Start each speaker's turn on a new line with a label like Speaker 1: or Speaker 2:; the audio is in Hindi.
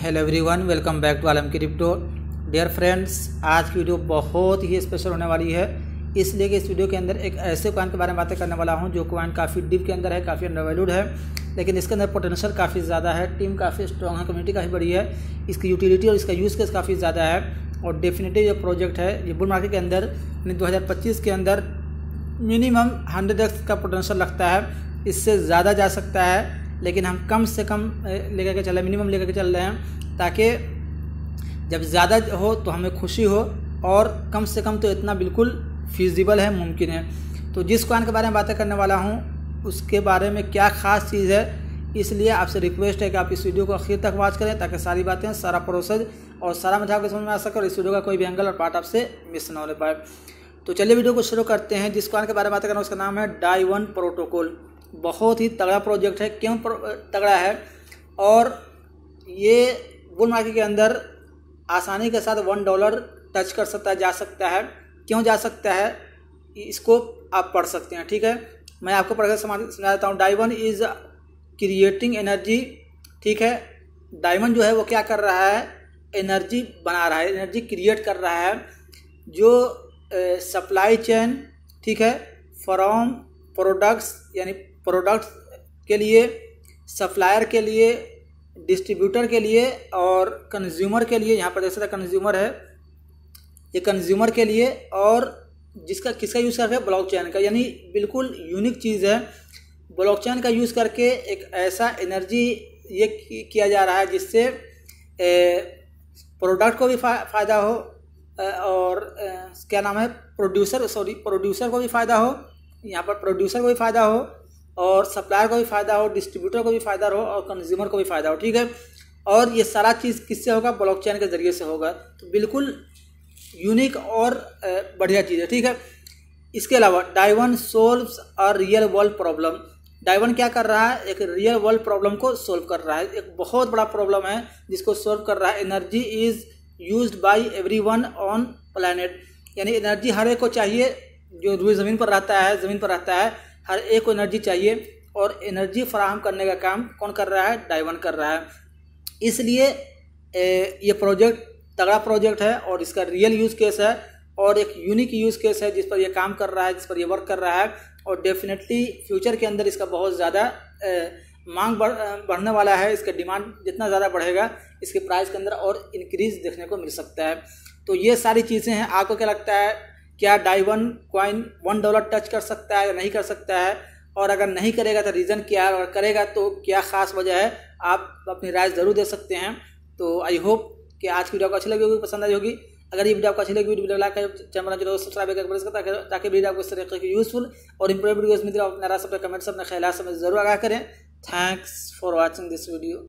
Speaker 1: Hello everyone, welcome back to Alam crypto. Dear friends, आज की वीडियो बहुत ही स्पेशल होने वाली है, इसलिए कि इस वीडियो के अंदर एक ऐसे कॉइन के बारे में बातें करने वाला हूं जो कॉइन काफ़ी डीप के अंदर है, काफ़ी अंडरवैल्यूड है, लेकिन इसके अंदर पोटेंशियल काफ़ी ज़्यादा है, टीम काफ़ी स्ट्रॉन्ग है, कम्युनिटी काफ़ी बड़ी है, इसकी यूटिलिटी और इसका यूज़ केस काफ़ी ज़्यादा है। और डेफिनेटली ये प्रोजेक्ट है, ये बुल मार्केट के अंदर 2025 के अंदर मिनिमम 100x का पोटेंशियल लगता है, इससे ज़्यादा जा सकता है, लेकिन हम कम से कम लेकर के चल रहे हैं, मिनिमम लेकर के चल रहे हैं, ताकि जब ज़्यादा हो तो हमें खुशी हो और कम से कम तो इतना बिल्कुल फिजिबल है, मुमकिन है। तो जिस कॉइन के बारे में बातें करने वाला हूँ उसके बारे में क्या ख़ास चीज़ है, इसलिए आपसे रिक्वेस्ट है कि आप इस वीडियो को आखिर तक वॉच करें, ताकि सारी बातें, सारा प्रोसेस और सारा मुझे आपको समझ में आ सके और इस वीडियो का कोई भी एंगल और पार्ट आपसे मिस ना हो पाए। तो चलिए वीडियो को शुरू करते हैं। जिस कॉइन के बारे में बातें करना उसका नाम है DAI1 प्रोटोकॉल। बहुत ही तगड़ा प्रोजेक्ट है। क्यों तगड़ा है? और ये बुल मार्केट के अंदर आसानी के साथ $1 टच कर सकता है, जा सकता है। क्यों जा सकता है, इसको आप पढ़ सकते हैं, ठीक है। मैं आपको पढ़कर समझा देता हूँ। DAI1 इज़ क्रिएटिंग एनर्जी, ठीक है। डायमंड जो है वो क्या कर रहा है, एनर्जी बना रहा है, एनर्जी क्रिएट कर रहा है, जो सप्लाई चेन, ठीक है, फ्रॉम प्रोडक्ट्स, यानी प्रोडक्ट्स के लिए, सप्लायर के लिए, डिस्ट्रीब्यूटर के लिए और कंज्यूमर के लिए। यहाँ पर देख सकते हैं कंज्यूमर है, ये कंज्यूमर के लिए, और किसका यूज़ करके, ब्लॉकचेन का। यानी बिल्कुल यूनिक चीज़ है। ब्लॉकचेन का यूज़ करके एक ऐसा एनर्जी ये किया जा रहा है जिससे प्रोडक्ट को भी फ़ायदा हो, और क्या नाम है, प्रोड्यूसर को भी फ़ायदा हो, यहाँ पर प्रोड्यूसर को भी फ़ायदा हो, और सप्लायर को भी फ़ायदा हो, डिस्ट्रीब्यूटर को भी फ़ायदा हो, और कंज्यूमर को भी फ़ायदा हो, ठीक है। और ये सारा चीज़ किससे होगा, ब्लॉकचेन के ज़रिए से होगा। तो बिल्कुल यूनिक और बढ़िया चीज़ है, ठीक है। इसके अलावा DAI1 solves a real world problem. DAI1 क्या कर रहा है, एक रियल वर्ल्ड प्रॉब्लम को सोल्व कर रहा है। एक बहुत बड़ा प्रॉब्लम है जिसको सोल्व कर रहा है। Energy is used by everyone on planet, यानी एनर्जी हर एक को चाहिए, जो रूए ज़मीन पर रहता है, हर एक को एनर्जी चाहिए, और एनर्जी फराहम करने का काम कौन कर रहा है, DAI1 कर रहा है। इसलिए ये प्रोजेक्ट तगड़ा प्रोजेक्ट है, और इसका रियल यूज़ केस है, और एक यूनिक यूज़ केस है जिस पर ये काम कर रहा है, जिस पर ये वर्क कर रहा है। और डेफिनेटली फ्यूचर के अंदर इसका बहुत ज़्यादा मांग बढ़ने वाला है। इसका डिमांड जितना ज़्यादा बढ़ेगा, इसके प्राइस के अंदर और इंक्रीज देखने को मिल सकता है। तो ये सारी चीज़ें हैं। आपको क्या लगता है, क्या DAI1 कॉइन $1 टच कर सकता है या नहीं कर सकता है? और अगर नहीं करेगा तो रीज़न क्या है, और करेगा तो क्या ख़ास वजह है? आप अपनी राय ज़रूर दे सकते हैं। तो आई होप कि आज की वीडियो आपको अच्छी लगी होगी, पसंद आई होगी। अगर ये वीडियो आपको अच्छी लगी, वीडियो लाइक करें, चैनल जो सब्सक्राइब करके, ताकि वीडियो आपको इस तरह की यूजफुल और इंप्रूव वीडियोस मिलती है। अपना राय, अपने कमेंट्स, अपने ख्याल से ज़रूर आगाह करें। Thanks for watching this video.